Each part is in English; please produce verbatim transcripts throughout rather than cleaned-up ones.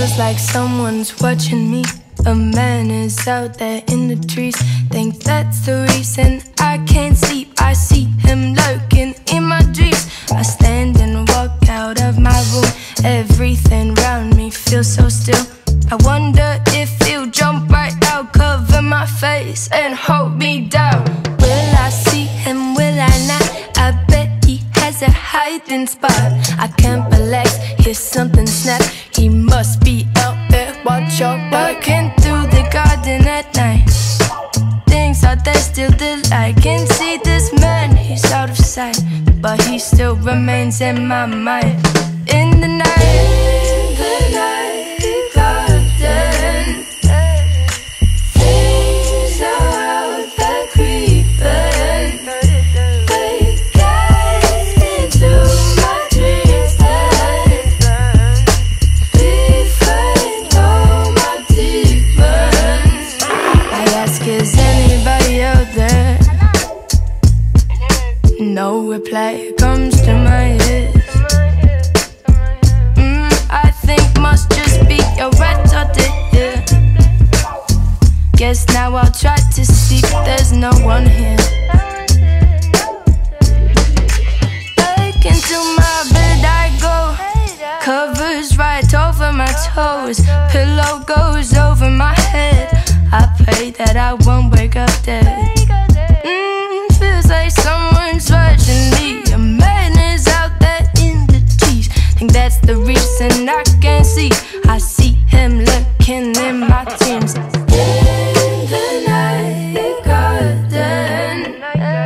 Feels like someone's watching me. A man is out there in the trees. Think that's the reason I can't sleep. I see him lurking in my dreams. I stand and walk out of my room. Everything round me feels so still. I wonder if he'll jump right out, cover my face and hold me down. Will I see him, will I not? I bet he has a hiding spot. I can't relax, hear something snap. He must be out there, watch out. Walking through the garden at night. Things are there still that I can see this man, he's out of sight, but he still remains in my mind. In the night, in the night garden, things are out there creeping. They get into my dreams and befriend all my demons. I ask, is anybody out there? No reply comes to my ears. Must just be a rat out there. Guess now I'll try to sleep, there's no one here. Back into my bed I go. Covers right over my toes. Pillow goes over my head. I pray that I won't wake up dead. mm, Feels like someone's watching me. A man is out there in the trees. Think that's the reason I can't see. I see him looking in my dreams. In the night garden,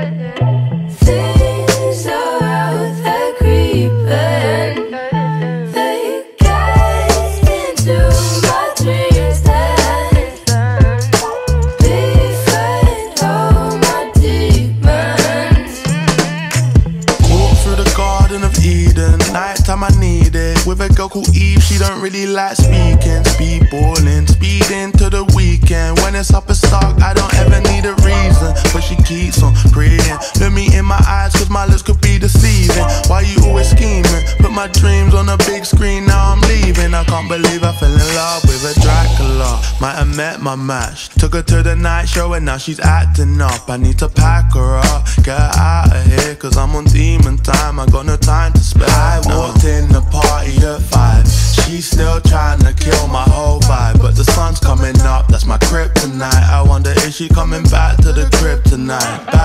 things are out there creeping. They get into my dreams and befriend all my demons. Walk through the Garden of Eden, nighttime I need it. With a girl called Eve, she don't really like speaking. Speedballing, speeding to the weekend. When it's up as dark, I don't ever need a reason, but she keeps on praying. Look me in my eyes, cause my looks could be deceiving. Why you always scheming? Put my dreams on a big screen, now I'm leaving. I can't believe I fell in love with a Dracula. Might have met my match. Took her to the night show and now she's acting up. I need to pack her up, get her out of here, cause I'm on demon time, I got no time to spare. I walked in the party at five. She's still trying to kill my whole vibe, but the sun's coming up, that's my kryptonite. I wonder if she coming back to the crib tonight.